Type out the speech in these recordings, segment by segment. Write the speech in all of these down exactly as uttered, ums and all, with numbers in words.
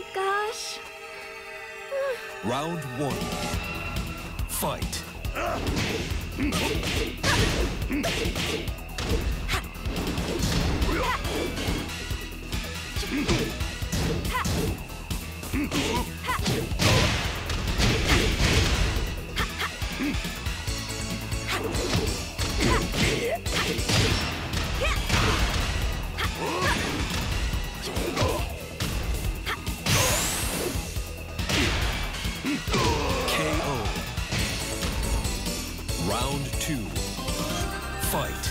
gosh. Round one. Fight. K O. Round two. Fight.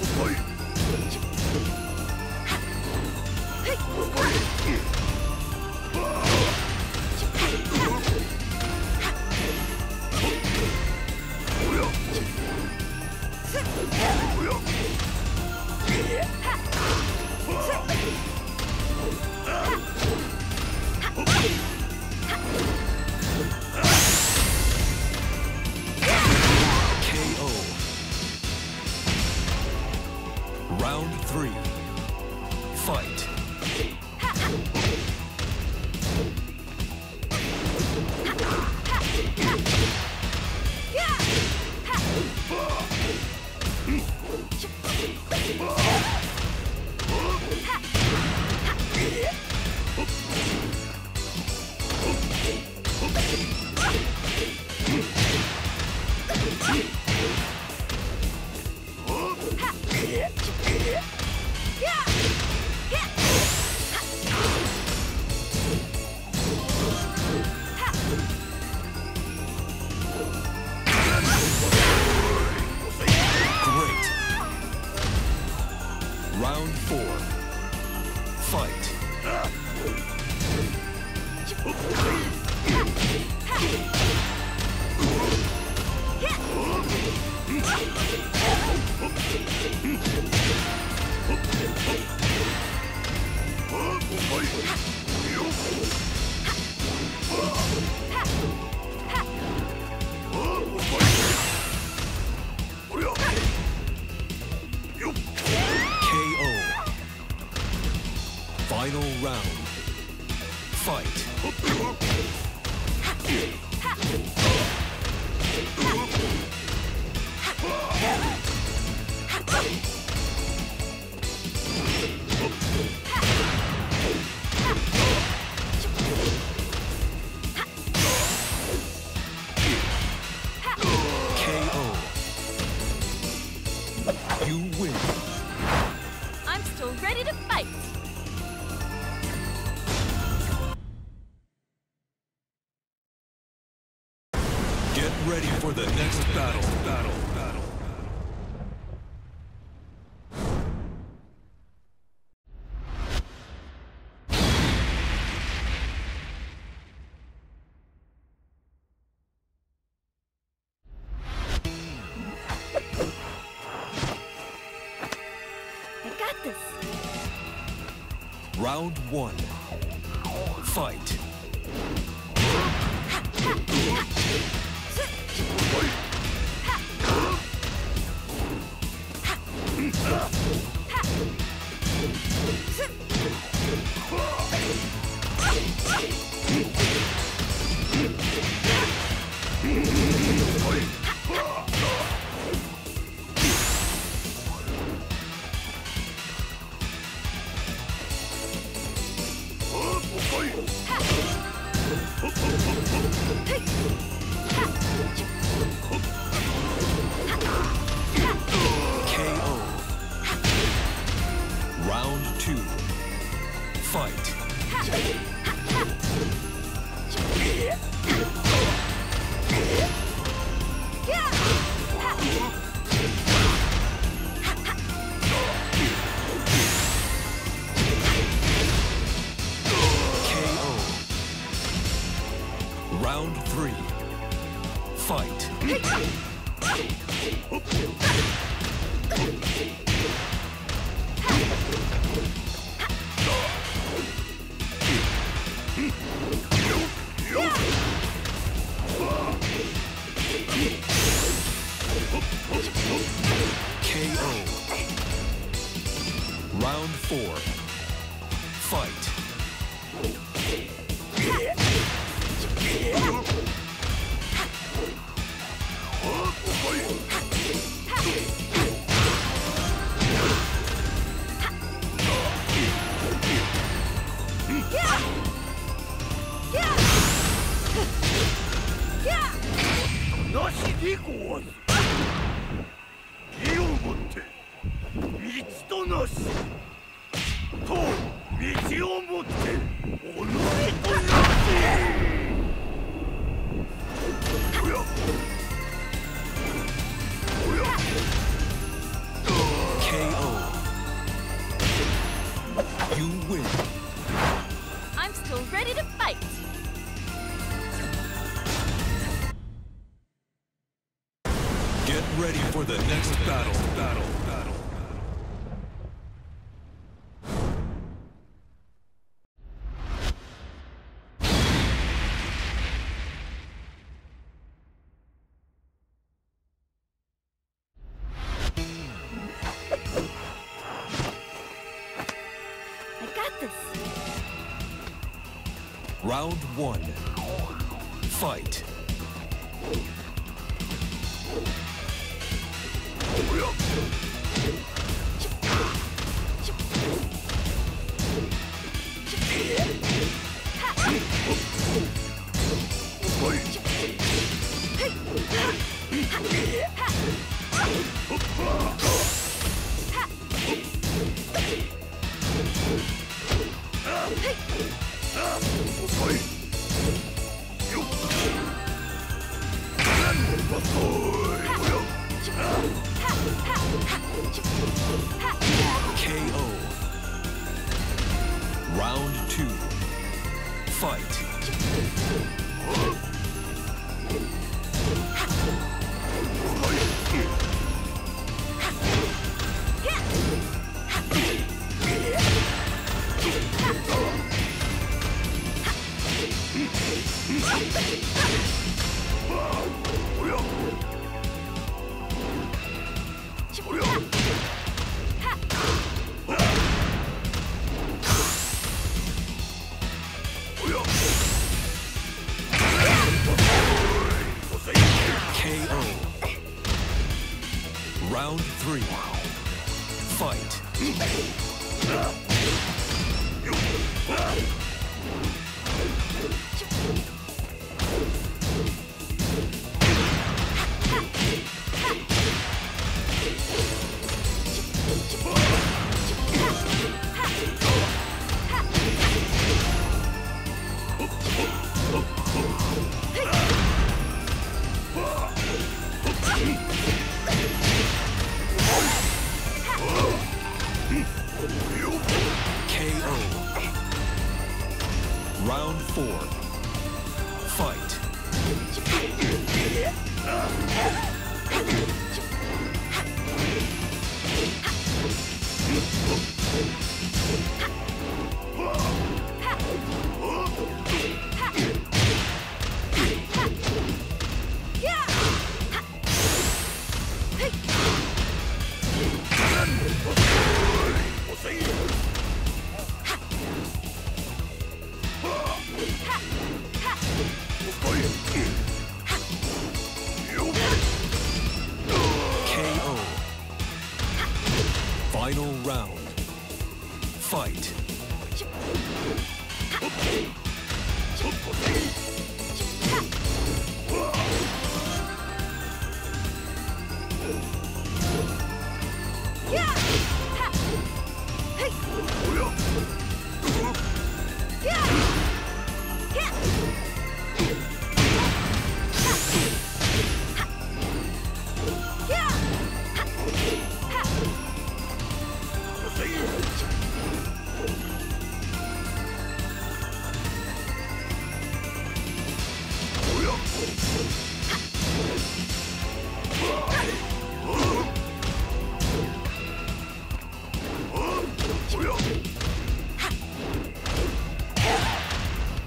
Round three. Fight. Round four. Fight. Final round. Fight. K O. You win. I'm still ready to fight. Get ready for the next battle. Battle. Battle. I got this. Round one. Fight. K O. Round two. Fight. K O. Round three. Fight. K O. Round four. Fight. にごわず。義をもって道となし。と道をもって己となし。おやおやケーオー. You win. I'm still ready to fight. Get ready for the next battle. Battle. Battle. I got this. Round one. Fight. K O. Round two. Fight. K O. Round three. Fight. K O. Round four. Fight. K O. Final round. Fight.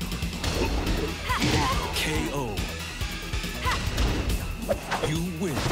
K O. You win.